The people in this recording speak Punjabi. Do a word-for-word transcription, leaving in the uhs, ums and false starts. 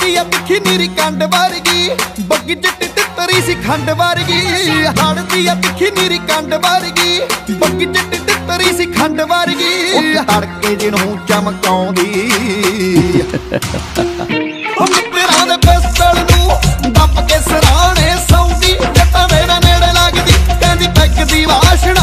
ਹੜਦੀ ਆ ਤਿੱਖੀ ਨੀਰੀ ਕੰਡ ਵਰਗੀ, ਬੱਗੀ ਚਿੱਟੀ ਤਿੱਤਰੀ ਸੀ ਖੰਡ ਵਰਗੀ। ਹੜਦੀ ਆ ਤਿੱਖੀ ਨੀਰੀ ਕੰਡ ਵਰਗੀ, ਬੱਗੀ ਚਿੱਟੀ ਤਿੱਤਰੀ ਸੀ ਖੰਡ ਵਰਗੀ। ਤੜਕੇ ਜਿਹਨੂੰ ਚਮਕਾਉਂਦੀ ਮਿੱਤਰਾਂ ਦੇ ਪਿਸਤਲ ਨੂੰ ਦੱਬ ਕੇ ਸਰਾਣੇ ਸੌਂਦੀ। ਜੱਟਾਂ ਮੇਰਾ ਨੇੜੇ ਲੱਗਦੀ ਕਹਿੰਦੀ ਪੈਗ ਦੀ ਵਾਸ਼ਨਾ